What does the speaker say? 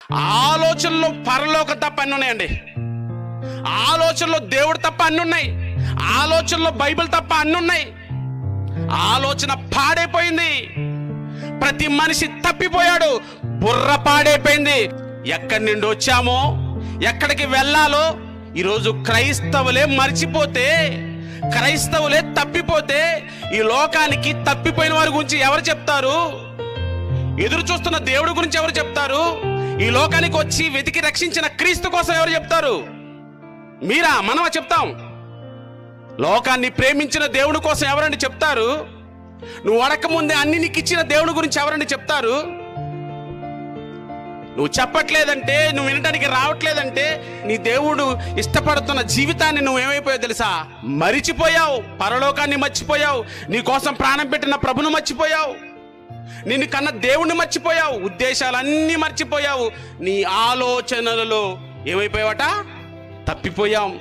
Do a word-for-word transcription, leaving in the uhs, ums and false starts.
ఆలోచనలో పరలోకం తప్ప అన్ని ఉన్నాయండి. ఆలోచనలో దేవుడు తప్ప అన్ని ఉన్నాయి. ఆలోచనలో బైబిల్ తప్ప అన్ని ఉన్నాయి. ఆలోచన పాడైపోయింది. ప్రతి మనిషి తప్పిపోయాడు. బుర్ర పాడైపోయింది. ఎక్కడి నుండి వచ్చామో, ఎక్కడికి వెళ్ళాలో ఈరోజు క్రైస్తవులే మర్చిపోతే, క్రైస్తవులే తప్పిపోతే ఈ లోకానికి తప్పిపోయిన వారి గురించి ఎవరు చెప్తారు? ఎదురు చూస్తున్న దేవుడి గురించి ఎవరు చెప్తారు? ఈ లోకానికి వచ్చి వెతికి రక్షించిన క్రీస్తు కోసం ఎవరు చెప్తారు? మీరా? మనమా చెప్తాం? లోకాన్ని ప్రేమించిన దేవుడి కోసం ఎవరండి చెప్తారు? నువ్వు అడక ముందే అన్ని నీకు ఇచ్చిన దేవుడి గురించి ఎవరండి చెప్తారు? నువ్వు చెప్పట్లేదంటే, నువ్వు వినడానికి రావట్లేదంటే నీ దేవుడు ఇష్టపడుతున్న జీవితాన్ని నువ్వు ఏమైపోయావు తెలుసా? మరిచిపోయావు. పరలోకాన్ని మర్చిపోయావు. నీ కోసం ప్రాణం పెట్టిన ప్రభును మర్చిపోయావు. నిన్ను కన్న దేవుణ్ణి మర్చిపోయావు. ఉద్దేశాలన్నీ మర్చిపోయావు. నీ ఆలోచనలలో ఏమైపోయావట? తప్పిపోయాం.